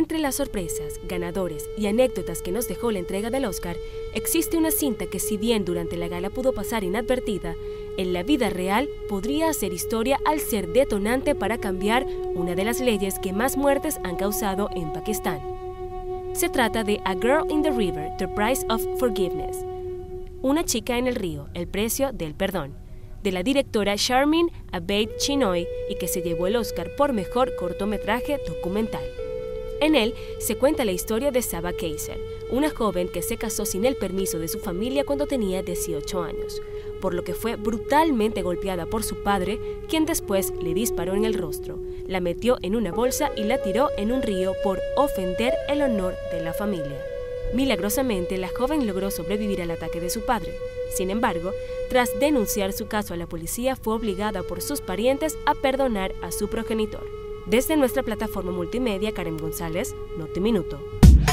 Entre las sorpresas, ganadores y anécdotas que nos dejó la entrega del Oscar, existe una cinta que, si bien durante la gala pudo pasar inadvertida, en la vida real podría hacer historia al ser detonante para cambiar una de las leyes que más muertes han causado en Pakistán. Se trata de A Girl in the River, The Price of Forgiveness. Una chica en el río, el precio del perdón, de la directora Sharmeen Obaid Chinoy, y que se llevó el Oscar por mejor cortometraje documental. En él se cuenta la historia de Saba Kaiser, una joven que se casó sin el permiso de su familia cuando tenía 18 años, por lo que fue brutalmente golpeada por su padre, quien después le disparó en el rostro, la metió en una bolsa y la tiró en un río por ofender el honor de la familia. Milagrosamente, la joven logró sobrevivir al ataque de su padre. Sin embargo, tras denunciar su caso a la policía, fue obligada por sus parientes a perdonar a su progenitor. Desde nuestra plataforma multimedia, Karen González, Noti Minuto.